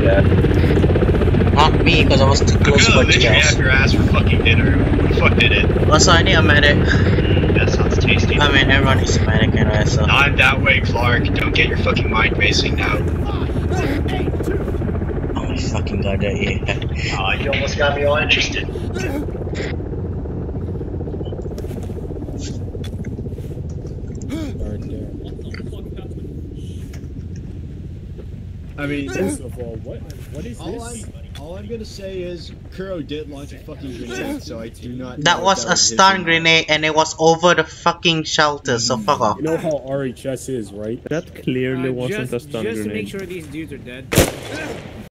Yeah. Not me, because I was too close for literally have jails. your ass for fucking dinner. Who the fuck did it? Also, I need a medic. That sounds tasty. I mean, everyone needs a medic anyway, so. I'm that way, Clark. Don't get your fucking mind racing now. Oh my fucking god, that yeah. Aw, you almost got me all interested. I mean, First of all, what is this? all I'm gonna say is Kuro did launch a fucking grenade, so I do not. That know was if a his stun or not. grenade and it was over the fucking shelter, so fuck off. You know how RHS is, right? That clearly wasn't a stun Just to make grenade. sure these dudes are dead.